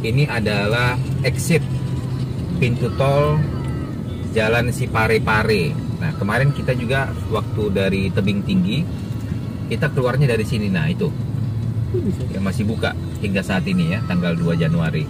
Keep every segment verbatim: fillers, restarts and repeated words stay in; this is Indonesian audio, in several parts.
Ini adalah exit pintu tol Jalan Siparepare. Nah, kemarin kita juga waktu dari Tebing Tinggi, kita keluarnya dari sini. Nah, itu yang masih buka hingga saat ini ya, tanggal dua Januari.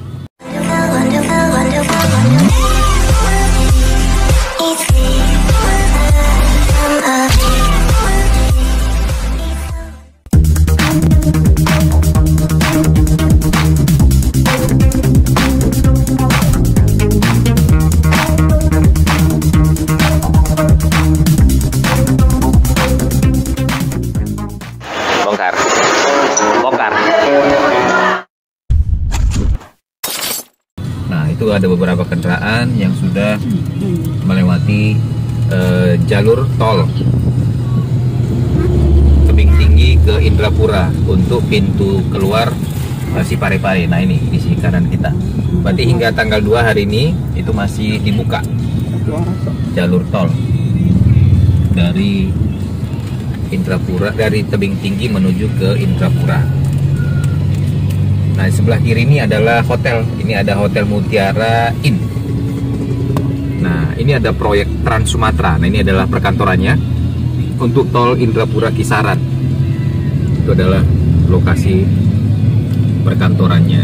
Bongkar, bongkar. Nah, itu ada beberapa kendaraan yang sudah melewati eh, jalur tol Tebing Tinggi ke Indrapura untuk pintu keluar eh, Siparepare. Nah, ini di sisi kanan kita. Berarti hingga tanggal dua hari ini itu masih dibuka jalur tol dari Indrapura, dari Tebing Tinggi menuju ke Indrapura. Nah, di sebelah kiri ini adalah hotel. Ini ada Hotel Mutiara Inn. Nah, ini ada proyek Trans Sumatera. Nah, ini adalah perkantorannya untuk tol Indrapura Kisaran. Itu adalah lokasi perkantorannya.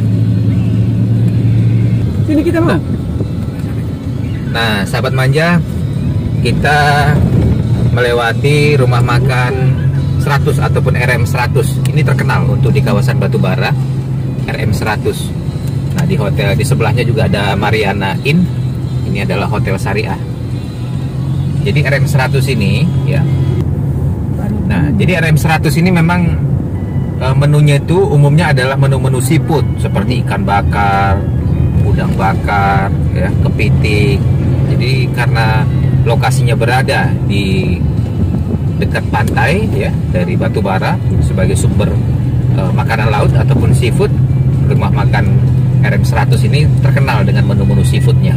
Sini kita mau. Nah, nah sahabat manja, kita melewati rumah makan seratus ataupun R M seratus. Ini terkenal untuk di kawasan Batubara, R M seratus. Nah, di hotel di sebelahnya juga ada Mariana Inn. Ini adalah hotel syariah. Jadi R M seratus ini ya. Nah, jadi R M seratus ini memang e, menunya itu umumnya adalah menu-menu seafood seperti ikan bakar, udang bakar, ya, kepiting. Jadi karena lokasinya berada di dekat pantai ya, dari Batubara sebagai sumber e, makanan laut ataupun seafood, rumah makan R M seratus ini terkenal dengan menu-menu seafoodnya.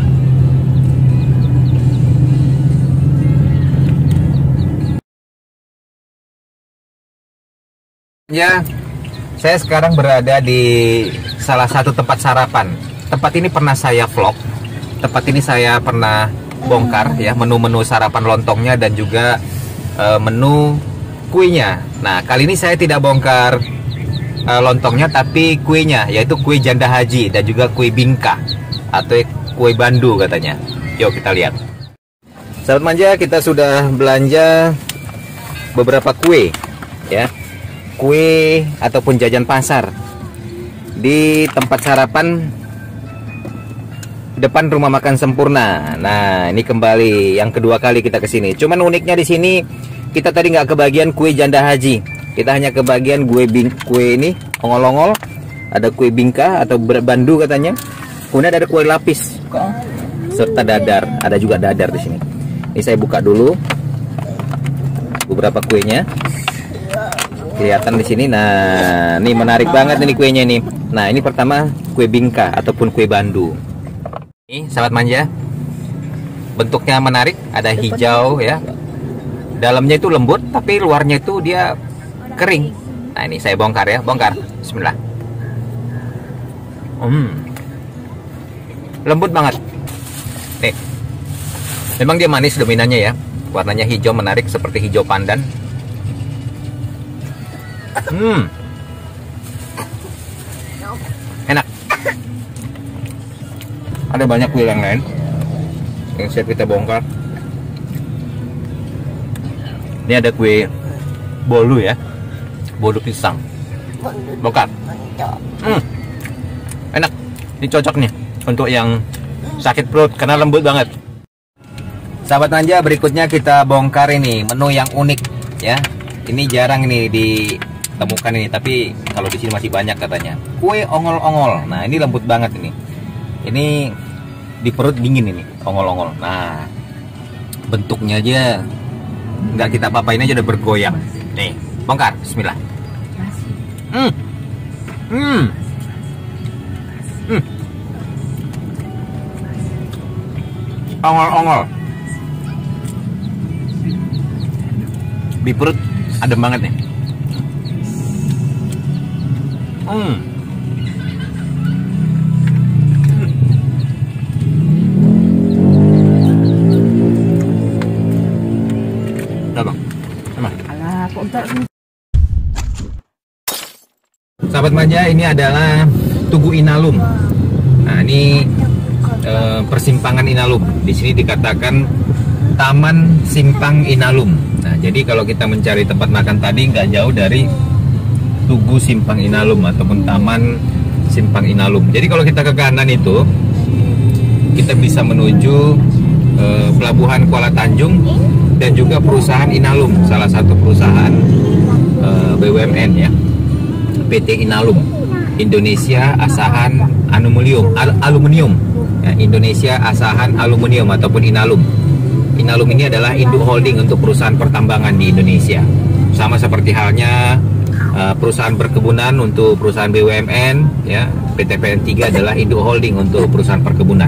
Ya, saya sekarang berada di salah satu tempat sarapan. Tempat ini pernah saya vlog. Tempat ini saya pernah bongkar ya, menu-menu sarapan lontongnya dan juga e, menu kuenya. Nah, kali ini saya tidak bongkar e, lontongnya, tapi kuenya, yaitu kue janda haji dan juga kue bingka atau kue bandu katanya. Yuk kita lihat. Sahabat manja, kita sudah belanja beberapa kue ya, kue ataupun jajan pasar di tempat sarapan depan rumah makan Sempurna. Nah, ini kembali yang kedua kali kita ke sini. Cuman uniknya di sini kita tadi nggak kebagian kue janda haji. Kita hanya kebagian kue bing kue ini ongol-ongol. Ada kue bingka atau bandu katanya. Kemudian ada kue lapis serta dadar. Ada juga dadar di sini. Ini saya buka dulu beberapa kuenya. Kelihatan di sini. Nah, ini menarik banget ini kuenya nih. Nah, ini pertama kue bingka ataupun kue bandu. Ini sahabat manja, bentuknya menarik, ada hijau ya, dalamnya itu lembut tapi luarnya itu dia kering. Nah, ini saya bongkar ya, bongkar. Bismillah. Hmm, lembut banget. Nih, memang dia manis dominannya ya, warnanya hijau menarik seperti hijau pandan. Hmm, enak. Ada banyak kue yang lain yang siap kita bongkar. Ini ada kue bolu ya, bolu pisang. Bongkar. Hmm, enak. Ini cocok nih untuk yang sakit perut karena lembut banget. Sahabat manja, berikutnya kita bongkar ini menu yang unik ya. Ini jarang ini ditemukan ini, tapi kalau di sini masih banyak katanya. Kue ongol-ongol. Nah, ini lembut banget ini. Ini di perut dingin ini, ongol-ongol. Nah, bentuknya aja nggak kita apa-apain aja udah bergoyang. Nih, bongkar. Bismillah. Hmm, hmm, hmm. Ongol-ongol. Di perut adem banget nih. Hmm. Manja, ini adalah Tugu Inalum. Nah, ini eh, persimpangan Inalum. Di sini dikatakan Taman Simpang Inalum. Nah, jadi kalau kita mencari tempat makan tadi nggak jauh dari Tugu Simpang Inalum ataupun Taman Simpang Inalum. Jadi kalau kita ke kanan itu, kita bisa menuju eh, Pelabuhan Kuala Tanjung dan juga perusahaan Inalum, salah satu perusahaan eh, B U M N ya, P T Inalum, Indonesia Asahan Aluminium, Al Aluminium, ya, Indonesia Asahan Aluminium ataupun Inalum. Inalum ini adalah induk holding untuk perusahaan pertambangan di Indonesia. Sama seperti halnya uh, perusahaan perkebunan untuk perusahaan B U M N, ya, P T P N tiga adalah induk holding untuk perusahaan perkebunan.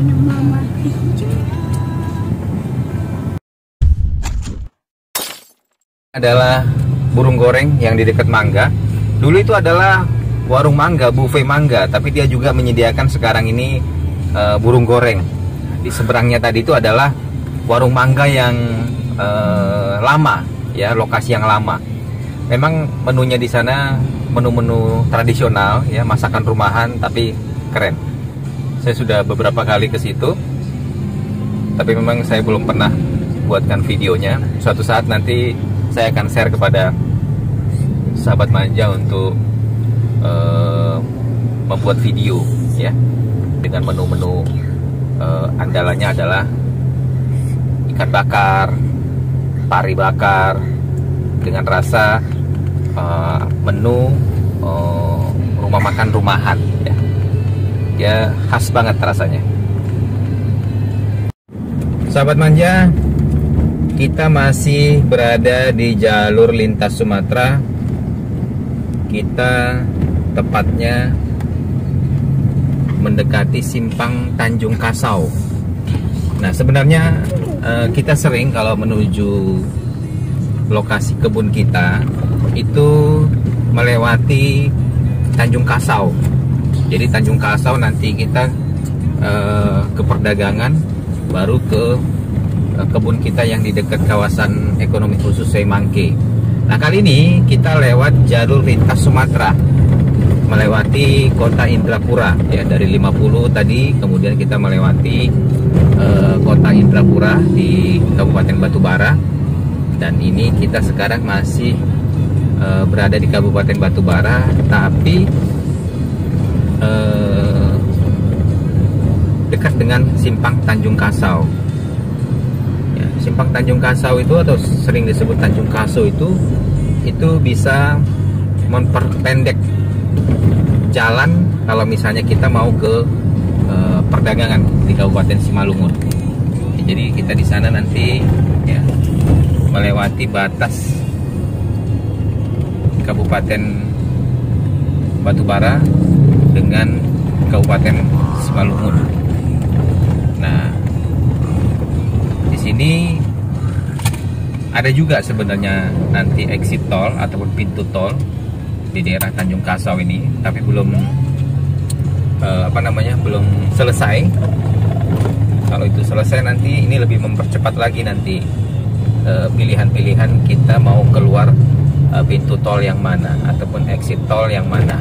Adalah burung goreng yang di dekat Mangga. Dulu itu adalah warung mangga, buffet mangga, tapi dia juga menyediakan sekarang ini uh, burung goreng. Di seberangnya tadi itu adalah warung mangga yang uh, lama, ya, lokasi yang lama. Memang menunya di sana menu-menu tradisional, ya, masakan rumahan, tapi keren. Saya sudah beberapa kali ke situ, tapi memang saya belum pernah buatkan videonya. Suatu saat nanti saya akan share kepada sahabat manja untuk uh, membuat video, ya, dengan menu-menu uh, andalannya adalah ikan bakar, pari bakar dengan rasa uh, menu uh, rumah makan rumahan, ya. Ya, khas banget rasanya. Sahabat manja, kita masih berada di jalur lintas Sumatera. Kita tepatnya mendekati Simpang Tanjung Kasau. Nah, sebenarnya eh, kita sering kalau menuju lokasi kebun kita itu melewati Tanjung Kasau. Jadi Tanjung Kasau nanti kita eh, ke perdagangan, baru ke eh, kebun kita yang di dekat kawasan ekonomi khusus Semangke. Nah, kali ini kita lewat jalur lintas Sumatera, melewati kota Indrapura, ya, dari lima puluh tadi, kemudian kita melewati uh, kota Indrapura di Kabupaten Batubara, dan ini kita sekarang masih uh, berada di Kabupaten Batubara, tapi uh, dekat dengan Simpang Tanjung Kasau. Ya, Simpang Tanjung Kasau itu, atau sering disebut Tanjung Kasau itu, itu bisa memperpendek jalan kalau misalnya kita mau ke e, perdagangan di Kabupaten Simalungun. Ya, jadi kita di sana nanti, ya, melewati batas Kabupaten Batubara dengan Kabupaten Simalungun. Nah, di sini ada juga sebenarnya nanti exit tol ataupun pintu tol di daerah Tanjung Kasau ini, tapi belum uh, apa namanya belum selesai. Kalau itu selesai nanti ini lebih mempercepat lagi nanti pilihan-pilihan uh, kita mau keluar uh, pintu tol yang mana ataupun exit tol yang mana.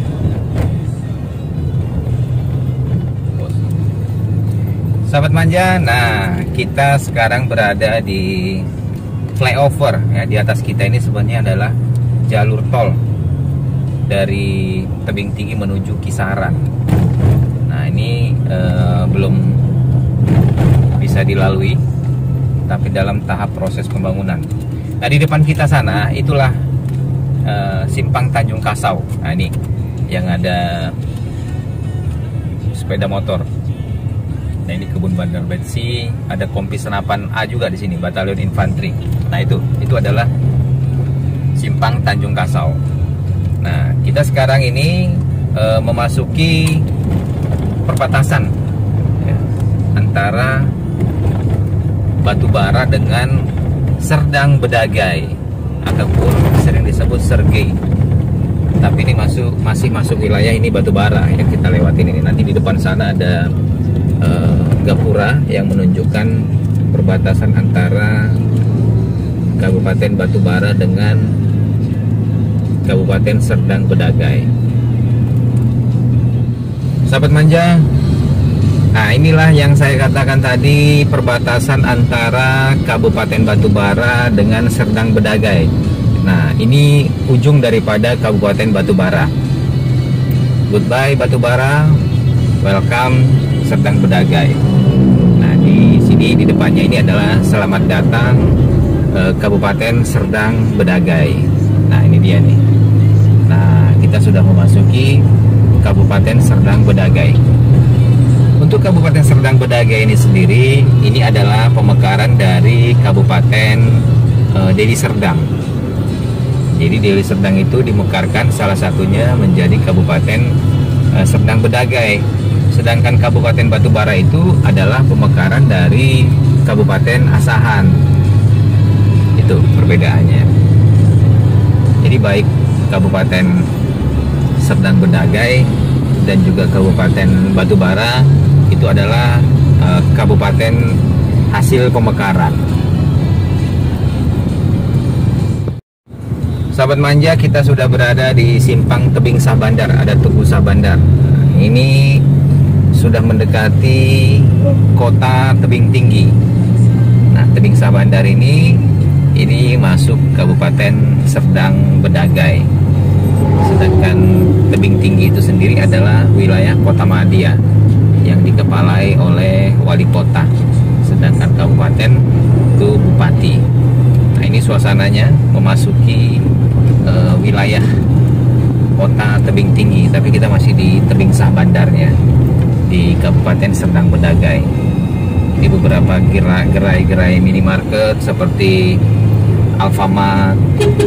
Sahabat manja, nah kita sekarang berada di flyover, ya. Di atas kita ini sebenarnya adalah jalur tol dari Tebing Tinggi menuju Kisaran. Nah, ini eh, belum bisa dilalui, tapi dalam tahap proses pembangunan. Nah, di depan kita sana itulah eh, Simpang Tanjung Kasau. Nah, ini yang ada sepeda motor. Nah, ini kebun Bandar Betsi, ada kompi senapan A juga di sini, Batalion Infanteri. Nah, itu itu adalah Simpang Tanjung Kasau. Nah, kita sekarang ini e, memasuki perbatasan, ya, antara Batubara dengan Serdang Bedagai ataupun sering disebut Sergei. Tapi ini masuk masih masuk wilayah ini Batubara yang kita lewatin ini. Nanti di depan sana ada Uh, gapura yang menunjukkan perbatasan antara Kabupaten Batubara dengan Kabupaten Serdang Bedagai. Sahabat manja, nah inilah yang saya katakan tadi, perbatasan antara Kabupaten Batubara dengan Serdang Bedagai. Nah, ini ujung daripada Kabupaten Batubara. Goodbye Batubara, welcome Serdang Bedagai. Nah, di sini di depannya ini adalah selamat datang eh, Kabupaten Serdang Bedagai. Nah, ini dia nih. Nah, kita sudah memasuki Kabupaten Serdang Bedagai. Untuk Kabupaten Serdang Bedagai ini sendiri, ini adalah pemekaran dari Kabupaten uh, Deli Serdang. Jadi Deli Serdang itu dimekarkan salah satunya menjadi Kabupaten uh, Serdang Bedagai. Sedangkan Kabupaten Batubara itu adalah pemekaran dari Kabupaten Asahan. Itu perbedaannya. Jadi baik Kabupaten Serdang Bedagai dan juga Kabupaten Batubara itu adalah uh, kabupaten hasil pemekaran. Sahabat manja, kita sudah berada di simpang Tebing Sabandar, ada Tugu Sabandar. Ini sudah mendekati kota Tebing Tinggi. Nah, Tebing Sabandar ini ini masuk Kabupaten Serdang Bedagai. Sedangkan Tebing Tinggi itu sendiri adalah wilayah Kota Madia yang dikepalai oleh wali kota, sedangkan kabupaten itu bupati. Nah, ini suasananya memasuki uh, wilayah kota Tebing Tinggi, tapi kita masih di Tebing Sabandarnya di Kabupaten Serdang Bedagai. Di beberapa gerai-gerai minimarket seperti Alfamart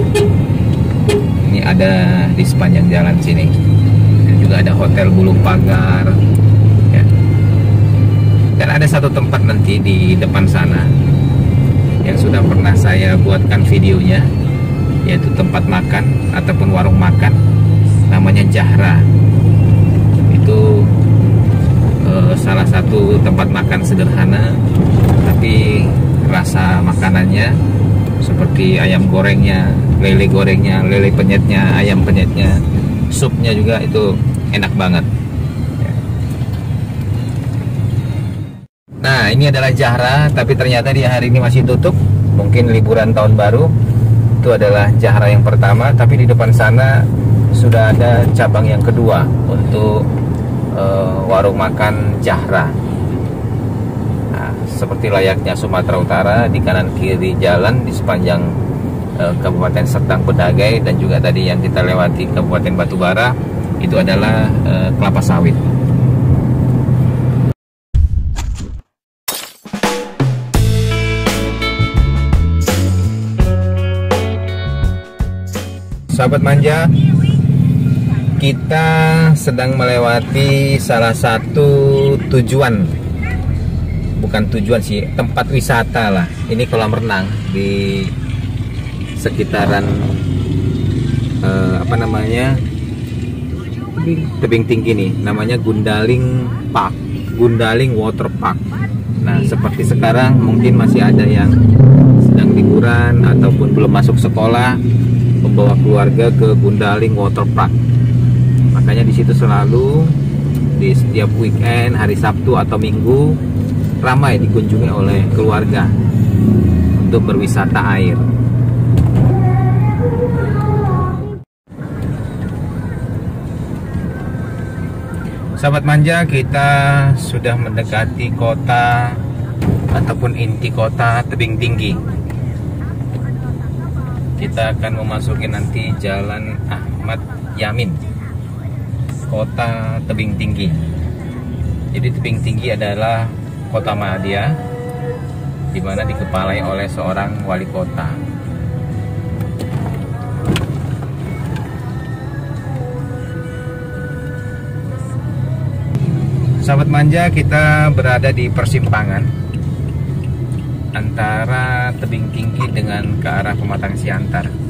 ini ada di sepanjang jalan sini. Dan juga ada Hotel Bulu Pagar. Ya. Dan ada satu tempat nanti di depan sana yang sudah pernah saya buatkan videonya, yaitu tempat makan ataupun warung makan, namanya Jahra. Itu eh, salah satu tempat makan sederhana, tapi rasa makanannya seperti ayam gorengnya, lele gorengnya, lele penyetnya, ayam penyetnya, supnya juga itu enak banget. Nah, ini adalah Jahra, tapi ternyata di hari ini masih tutup. Mungkin liburan tahun baru. Itu adalah Jahra yang pertama, tapi di depan sana sudah ada cabang yang kedua untuk uh, warung makan Jahra. Nah, seperti layaknya Sumatera Utara, di kanan kiri jalan di sepanjang uh, Kabupaten Serdang Bedagai, dan juga tadi yang kita lewati Kabupaten Batubara itu adalah uh, kelapa sawit. Sahabat manja, kita sedang melewati salah satu tujuan, bukan tujuan sih, tempat wisata lah. Ini kolam renang di sekitaran eh, apa namanya, Tebing Tinggi nih, namanya Gundaling Park, Gundaling Water Park. Nah, seperti sekarang mungkin masih ada yang sedang liburan ataupun belum masuk sekolah, membawa keluarga ke Gundaling Water Park. Makanya di situ selalu di setiap weekend, hari Sabtu atau Minggu, ramai dikunjungi oleh keluarga untuk berwisata air. Sahabat manja, kita sudah mendekati kota ataupun inti kota Tebing Tinggi. Kita akan memasuki nanti Jalan Ahmad Yamin, kota Tebing Tinggi. Jadi Tebing Tinggi adalah kota Madia, di mana dikepalai oleh seorang wali kota. Sahabat manja, kita berada di persimpangan antara Tebing Tinggi dengan ke arah Pematang Siantar.